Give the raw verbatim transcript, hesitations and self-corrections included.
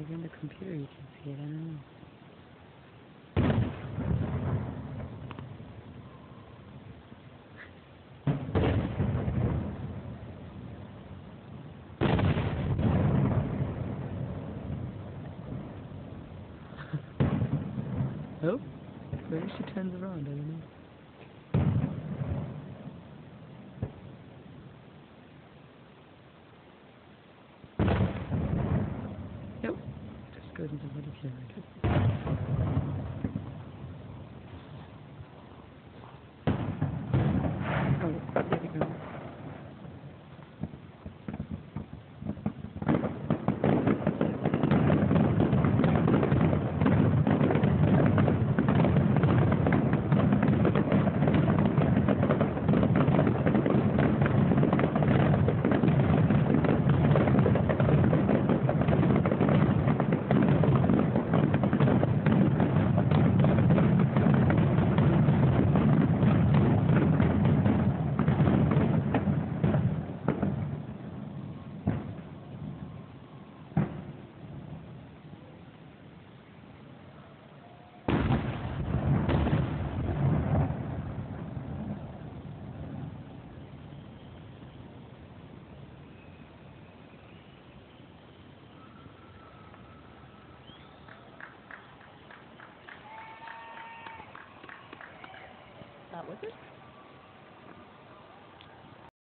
maybe on the computer you can see it, I don't know. Oh, maybe she turns around, I don't know. Nope, just goes into the camera. Oh, there we go. That was it?